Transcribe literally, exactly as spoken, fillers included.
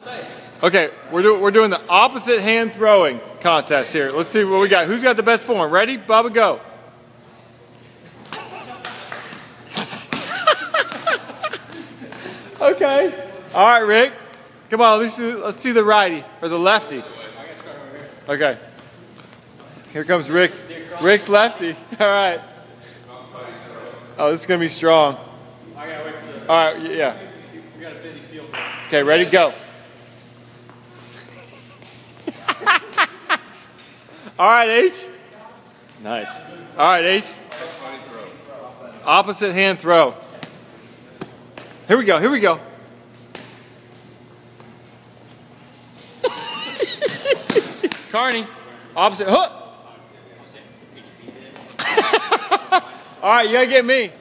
Okay, we're, do, we're doing the opposite hand throwing contest here. Let's see what we got. Who's got the best form? Ready? Bubba, go. Okay. All right, Rick. Come on, let's see, let's see the righty or the lefty. Okay. Here comes Rick's, Rick's lefty. All right. Oh, this is going to be strong. All right, yeah. Okay, ready, go. All right, H. Nice. All right, H. Opposite hand throw. Here we go, here we go. Kearney, opposite hook. All right, you gotta get me.